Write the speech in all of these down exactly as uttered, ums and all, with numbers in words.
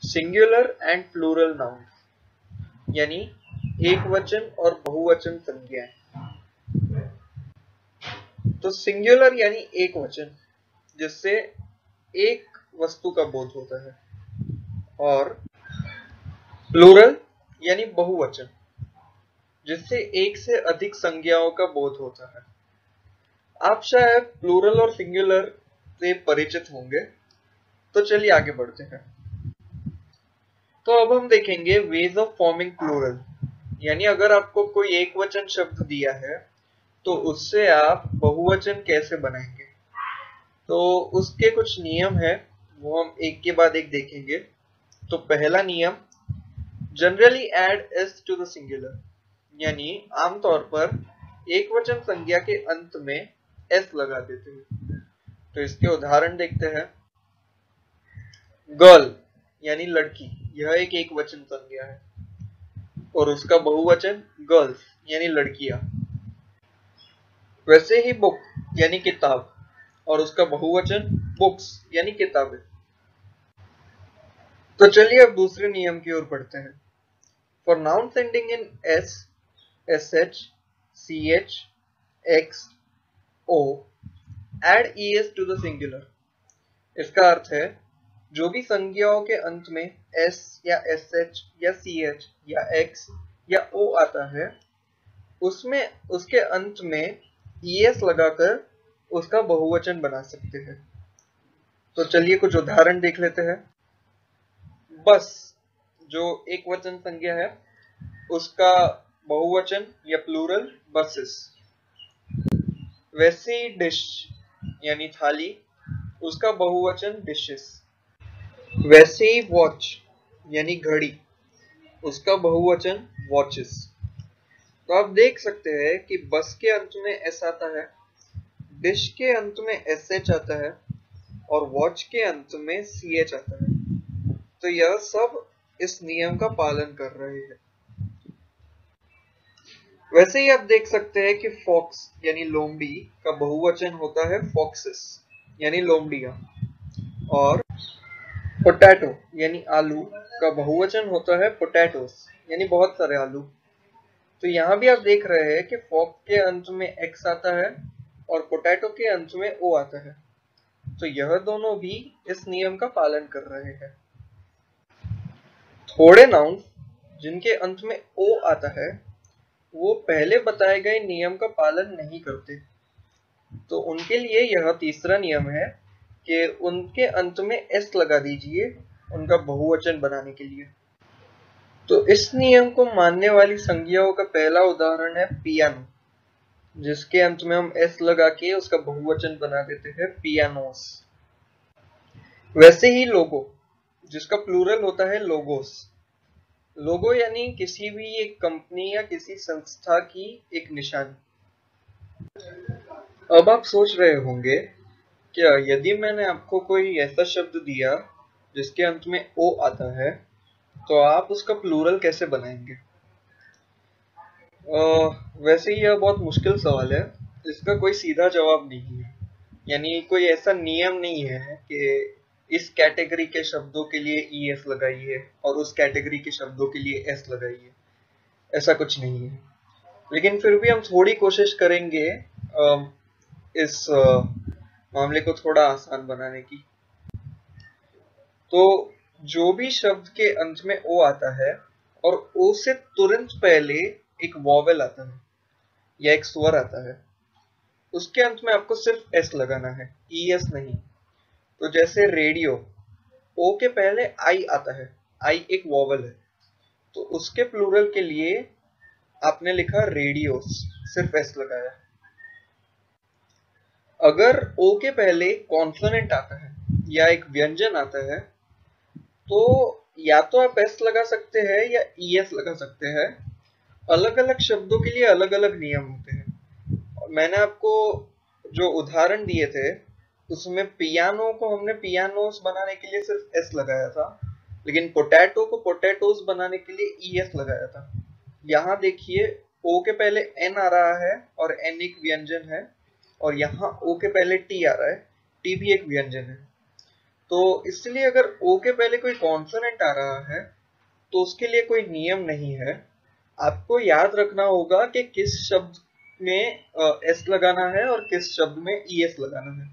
Singular and plural noun यानी एक वचन और बहुवचन संज्ञाएं। तो सिंगुलर यानी एक वचन जिससे एक वस्तु का बोध होता है, और प्लूरल यानी बहुवचन जिससे एक से अधिक संज्ञाओं का बोध होता है। आप शायद प्लूरल और सिंगुलर से परिचित होंगे, तो चलिए आगे बढ़ते हैं। तो अब हम देखेंगे वेज ऑफ फॉर्मिंग प्लूरल, यानी अगर आपको कोई एक वचन शब्द दिया है तो उससे आप बहुवचन कैसे बनाएंगे। तो उसके कुछ नियम है, वो हम एक के बाद एक देखेंगे। तो पहला नियम, generally add s to the singular, यानी आमतौर पर एक वचन संज्ञा के अंत में एस लगा देते हैं। तो इसके उदाहरण देखते हैं। गर्ल यानी लड़की, यह एक एक वचन संज्ञा है और उसका बहुवचन गर्ल्स यानी लड़कियां। वैसे ही बुक यानी किताब और उसका बहुवचन बुक्स यानी किताबें। तो चलिए अब दूसरे नियम की ओर बढ़ते हैं। For noun ending in s, s h, c h, x, o, add e s to the singular. इसका अर्थ है जो भी संज्ञाओं के अंत में एस या एस एच या सी एच या एक्स या ओ आता है, उसमें उसके अंत में ई एस लगाकर उसका बहुवचन बना सकते हैं। तो चलिए कुछ उदाहरण देख लेते हैं। बस जो एक वचन संज्ञा है उसका बहुवचन या प्लूरल बसेस। वैसे ही डिश यानी थाली, उसका बहुवचन डिशेस। वैसे ही वॉच यानी घड़ी, उसका बहुवचन वॉचेस। तो आप देख सकते हैं कि बस के अंत में एस आता है, डिश के अंत में एस एच आता है और वॉच के अंत में सी एच आता है। तो यह सब इस नियम का पालन कर रहे हैं। वैसे ही आप देख सकते हैं कि फॉक्स यानी लोमड़ी का बहुवचन होता है फॉक्सेस यानी लोमड़ियां, और पोटैटो यानी आलू का बहुवचन होता है पोटैटोस यानी बहुत सारे आलू। तो यहाँ भी आप देख रहे हैं कि फॉक्स के अंत में एक्स आता है और पोटैटो के अंत में ओ आता है। तो यह दोनों भी इस नियम का पालन कर रहे हैं। थोड़े नाउन जिनके अंत में ओ आता है वो पहले बताए गए नियम का पालन नहीं करते, तो उनके लिए यह तीसरा नियम है कि उनके अंत में एस लगा दीजिए उनका बहुवचन बनाने के लिए। तो इस नियम को मानने वाली संज्ञाओं का पहला उदाहरण है पियानो, जिसके अंत में हम एस लगा के उसका बहुवचन बना देते हैं पियानोस। वैसे ही लोगो, जिसका प्लूरल होता है लोगोस। लोगो यानी किसी भी एक कंपनी या किसी संस्था की एक निशानी। अब आप सोच रहे होंगे, क्या यदि मैंने आपको कोई ऐसा शब्द दिया जिसके अंत में ओ आता है तो आप उसका प्लूरल कैसे बनाएंगे। आ, वैसे यह बहुत मुश्किल सवाल है, इसका कोई सीधा जवाब नहीं है। यानी कोई ऐसा नियम नहीं है कि इस कैटेगरी के शब्दों के लिए ई एस लगाइए और उस कैटेगरी के शब्दों के लिए एस लगाइए, ऐसा कुछ नहीं है। लेकिन फिर भी हम थोड़ी कोशिश करेंगे आ, इस आ, मामले को थोड़ा आसान बनाने की। तो जो भी शब्द के अंत में ओ आता है और ओ से तुरंत पहले एक वॉवेल आता है या एक स्वर आता है, उसके अंत में आपको सिर्फ एस लगाना है, ई एस नहीं। तो जैसे रेडियो, ओ के पहले आई आता है, आई एक वॉवेल है, तो उसके प्लूरल के लिए आपने लिखा रेडियोस, सिर्फ एस लगाया। अगर ओ के पहले कॉन्सोनेंट आता है या एक व्यंजन आता है, तो या तो आप एस लगा सकते हैं या ई एस लगा सकते हैं। अलग अलग शब्दों के लिए अलग अलग नियम होते हैं। और मैंने आपको जो उदाहरण दिए थे उसमें पियानो को हमने पियानोस बनाने के लिए सिर्फ एस लगाया था, लेकिन पोटैटो को पोटैटोस बनाने के लिए ई एस लगाया था। यहाँ देखिए ओ के पहले एन आ रहा है और एन एक व्यंजन है, और यहाँ ओ के पहले टी आ रहा है, टी भी एक व्यंजन है। तो इसलिए अगर ओ के पहले कोई कॉन्सोनेंट आ रहा है तो उसके लिए कोई नियम नहीं है। आपको याद रखना होगा कि किस शब्द में एस लगाना है और किस शब्द में ई एस लगाना है।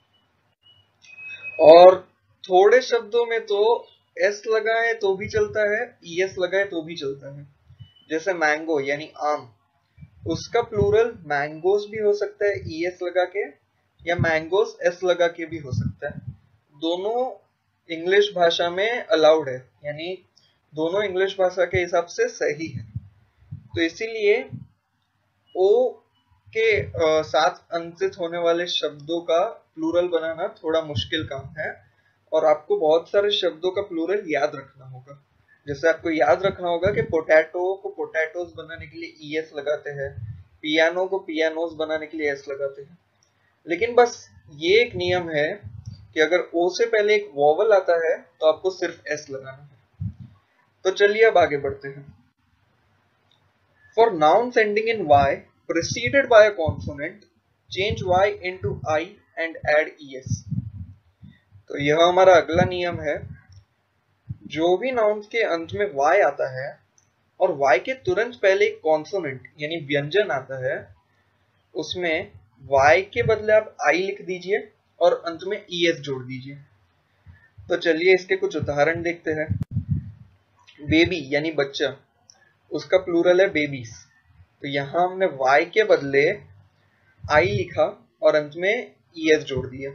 और थोड़े शब्दों में तो एस लगाए तो भी चलता है, ई एस लगाए तो भी चलता है। जैसे मैंगो यानी आम, उसका प्लूरल मैंगोस भी हो सकता है ई एस लगा के, या मैंगोस एस लगा के भी हो सकता है। दोनों इंग्लिश भाषा में अलाउड है, यानी दोनों इंग्लिश भाषा के हिसाब से सही है। तो इसीलिए ओ के आ, साथ अंतित होने वाले शब्दों का प्लूरल बनाना थोड़ा मुश्किल काम है, और आपको बहुत सारे शब्दों का प्लूरल याद रखना होगा। जैसे आपको याद रखना होगा कि पोटैटो को पोटैटोस बनाने के लिए ई एस लगाते हैं, पियानो को पियानोस बनाने के लिए एस लगाते हैं। लेकिन बस ये एक नियम है कि अगर ओ से पहले एक वॉवल आता है तो आपको सिर्फ एस लगाना है। तो चलिए अब आगे बढ़ते हैं। For nouns ending in y preceded by a consonant, change y into I and add es। तो यह हमारा अगला नियम है। जो भी नाउन्स के अंत में y आता है और y के तुरंत पहले एक कॉन्सोनेंट यानी व्यंजन आता है, उसमें y के बदले आप I लिख दीजिए और अंत में es जोड़ दीजिए। तो चलिए इसके कुछ उदाहरण देखते हैं। बेबी यानी बच्चा, उसका प्लूरल है बेबीज। तो यहां हमने y के बदले I लिखा और अंत में es जोड़ दिया।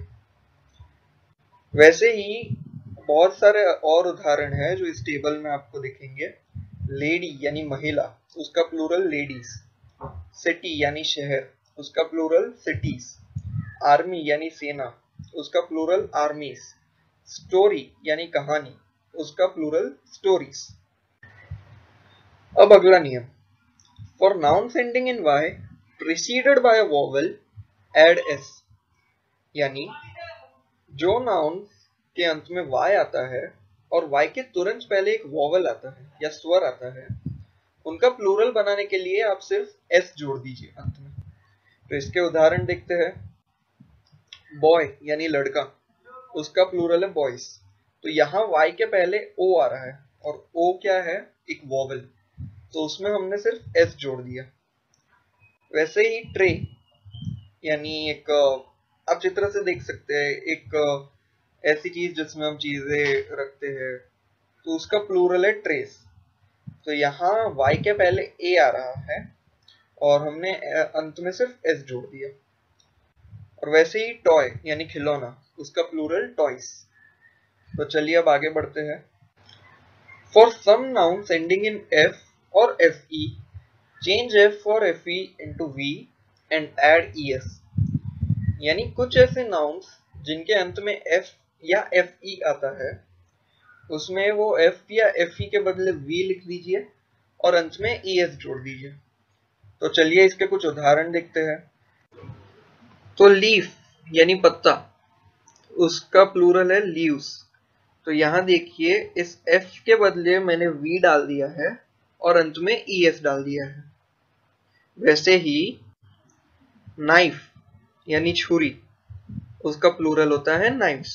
वैसे ही बहुत सारे और उदाहरण हैं जो इस टेबल में आपको दिखेंगे। लेडी यानी महिला, उसका प्लूरल लेडीज। सिटी यानी शहर, उसका प्लूरल सिटीज। आर्मी यानी सेना, उसका प्लूरल आर्मीज। स्टोरी यानी कहानी, उसका प्लूरल स्टोरीज। अब अगला नियम, for nouns ending in y preceded by a vowel add s। यानी जो नाउन्स के अंत में y आता है और y के तुरंत पहले एक वॉवल आता है या स्वर आता है, उनका प्लूरल बनाने के लिए आप सिर्फ s जोड़ दीजिए अंत में। तो इसके उदाहरण देखते हैं। बॉय यानी लड़का, उसका प्लूरल है बॉयज। तो यहाँ y के पहले o आ रहा है और o क्या है, एक वॉवल, तो उसमें हमने सिर्फ s जोड़ दिया। वैसे ही ट्रे यानी एक, आप चित्र से देख सकते हैं, एक ऐसी चीज जिसमें हम चीजें रखते हैं, तो उसका प्लूरल है ट्रेस। तो यहाँ y के पहले a आ रहा है और हमने अंत में सिर्फ s जोड़ दिया। और वैसे ही टॉय यानी खिलौना, उसका प्लूरल टॉयज। तो चलिए अब आगे बढ़ते हैं। For some nouns ending in f और fe, change f for fe into v and add es। यानी कुछ ऐसे नाउन्स जिनके अंत में f या fe आता है, उसमें वो f या fe के बदले v लिख दीजिए और अंत में es जोड़ दीजिए। तो चलिए इसके कुछ उदाहरण देखते हैं। तो लीफ यानी पत्ता, उसका प्लूरल है लीव्स। तो यहाँ देखिए इस f के बदले मैंने v डाल दिया है और अंत में es डाल दिया है। वैसे ही नाइफ यानी छुरी, उसका प्लूरल होता है नाइफ्स।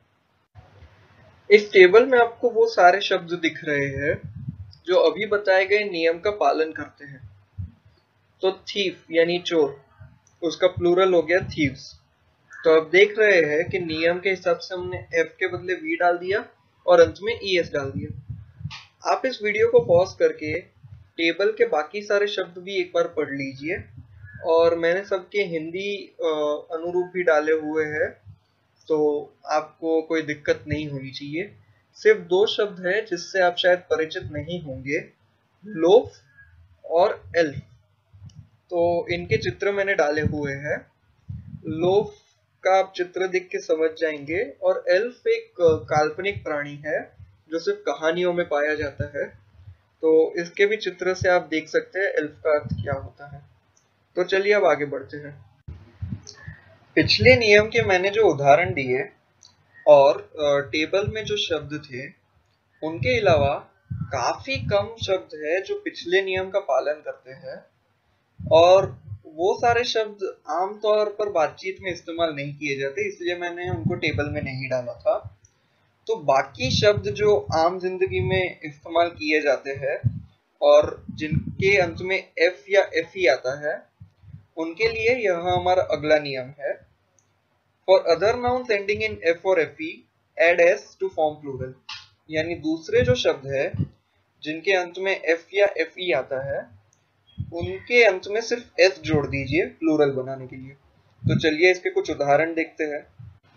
इस टेबल में आपको वो सारे शब्द दिख रहे हैं जो अभी बताए गए नियम का पालन करते हैं। तो थीफ यानी चोर, उसका प्लूरल हो गया थीव्स। तो अब देख रहे हैं कि नियम के हिसाब से हमने f के बदले v डाल दिया और अंत में es डाल दिया। आप इस वीडियो को पॉज करके टेबल के बाकी सारे शब्द भी एक बार पढ़ लीजिए, और मैंने सबके हिंदी अनुरूप भी डाले हुए हैं, तो आपको कोई दिक्कत नहीं होनी चाहिए। सिर्फ दो शब्द हैं जिससे आप शायद परिचित नहीं होंगे, लोफ और एल्फ। तो इनके चित्र मैंने डाले हुए हैं। लोफ का आप चित्र देख के समझ जाएंगे, और एल्फ एक काल्पनिक प्राणी है जो सिर्फ कहानियों में पाया जाता है। तो इसके भी चित्र से आप देख सकते हैं एल्फ का अर्थ क्या होता है। तो चलिए अब आगे बढ़ते हैं। पिछले नियम के मैंने जो उदाहरण दिए और टेबल में जो शब्द थे, उनके अलावा काफी कम शब्द है जो पिछले नियम का पालन करते हैं, और वो सारे शब्द आमतौर पर बातचीत में इस्तेमाल नहीं किए जाते, इसलिए मैंने उनको टेबल में नहीं डाला था। तो बाकी शब्द जो आम जिंदगी में इस्तेमाल किए जाते हैं और जिनके अंत में एफ या एफ ही आता है, उनके लिए यह हमारा अगला नियम है। For other nouns ending in f और f e add s to form plural. यानी दूसरे जो शब्द है जिनके अंत में एफ या एफ ई आता है, उनके अंत में सिर्फ एस जोड़ दीजिए प्लूरल बनाने के लिए। तो चलिए इसके कुछ उदाहरण देखते हैं।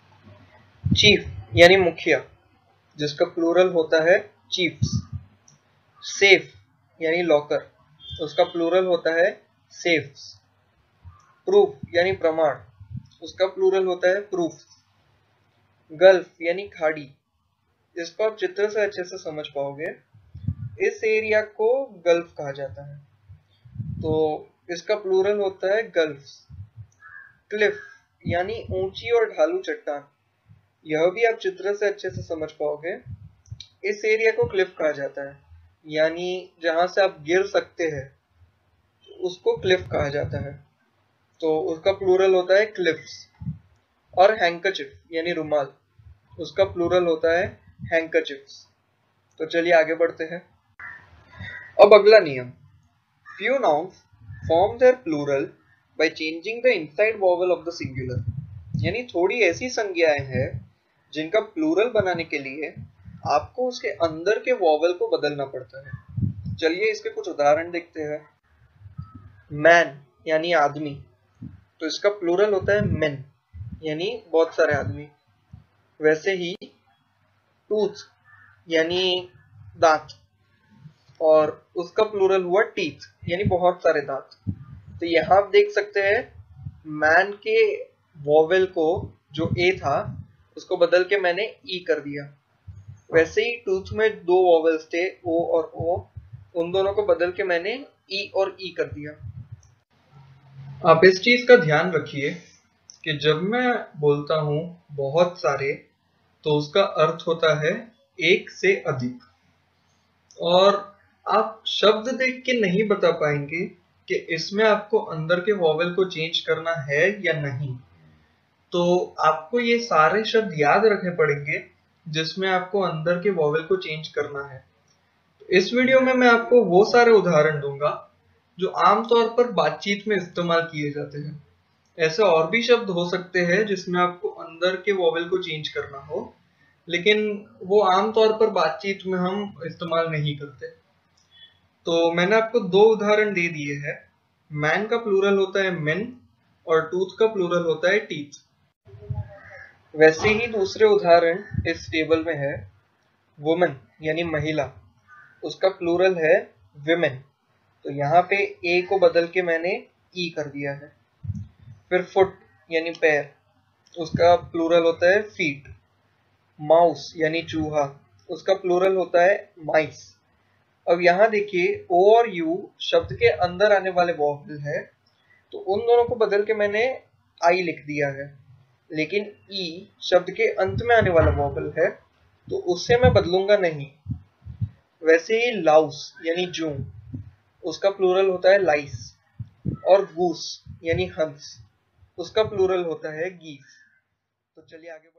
चीफ यानी मुखिया, जिसका प्लूरल होता है चीफ्स। सेफ यानी लॉकर, उसका प्लूरल होता है सेफ्स। प्रूफ यानी प्रमाण, उसका प्लूरल होता है प्रूफ्स। गल्फ यानी खाड़ी, इसको आप चित्र से अच्छे से समझ पाओगे। इस एरिया को गल्फ कहा जाता है, तो इसका प्लूरल होता है गल्फ्स। क्लिफ यानी ऊंची और ढालू चट्टान, यह भी आप चित्र से अच्छे से समझ पाओगे। इस एरिया को क्लिफ कहा जाता है, यानी जहां से आप गिर सकते हैं उसको क्लिफ कहा जाता है, तो उसका प्लूरल होता है क्लिफ्स। और हैंकरचिफ यानी रुमाल, उसका प्लूरल होता है हैंकरचिफ्स। तो चलिए आगे बढ़ते हैं। अब अगला नियम, few nouns form their plural by changing the inside vowel of the singular। यानी थोड़ी ऐसी संज्ञाएं हैं जिनका प्लूरल बनाने के लिए आपको उसके अंदर के वॉवल को बदलना पड़ता है। चलिए इसके कुछ उदाहरण देखते हैं। मैन यानी आदमी, तो इसका प्लूरल होता है मेन, यानी बहुत सारे आदमी। वैसे ही टूथ यानी दांत, और उसका प्लूरल हुआ टीथ, यानी बहुत सारे दांत। तो यहाँ आप देख सकते हैं मैन के वॉवेल को जो ए था उसको बदल के मैंने ई कर दिया। वैसे ही टूथ में दो वॉवेल्स थे ओ और ओ, उन दोनों को बदल के मैंने ई और ई कर दिया। आप इस चीज का ध्यान रखिए कि जब मैं बोलता हूं बहुत सारे, तो उसका अर्थ होता है एक से अधिक। और आप शब्द देख के नहीं बता पाएंगे कि इसमें आपको अंदर के वॉवेल को चेंज करना है या नहीं। तो आपको ये सारे शब्द याद रखने पड़ेंगे जिसमें आपको अंदर के वॉवेल को चेंज करना है। तो इस वीडियो में मैं आपको वो सारे उदाहरण दूंगा जो आमतौर पर बातचीत में इस्तेमाल किए जाते हैं। ऐसे और भी शब्द हो सकते हैं जिसमें आपको अंदर के वॉवेल को चेंज करना हो, लेकिन वो आमतौर पर बातचीत में हम इस्तेमाल नहीं करते। तो मैंने आपको दो उदाहरण दे दिए हैं। मैन का प्लूरल होता है मेन और टूथ का प्लूरल होता है टीथ। वैसे ही दूसरे उदाहरण इस टेबल में है। वुमन यानी महिला, उसका प्लूरल है विमेन, तो यहाँ पे ए को बदल के मैंने ई कर दिया है। फिर फुट यानी पैर, उसका प्लूरल होता है फीट। माउस यानी चूहा, उसका प्लूरल होता है माइस। अब यहाँ देखिए ओ और यू शब्द के अंदर आने वाले वॉवल है, तो उन दोनों को बदल के मैंने आई लिख दिया है। लेकिन ई शब्द के अंत में आने वाला वॉवल है, तो उससे मैं बदलूंगा नहीं। वैसे ही लाउस यानी जू, उसका प्लूरल होता है लाइस। और गूस यानी हंस, उसका प्लूरल होता है गीस। तो चलिए आगे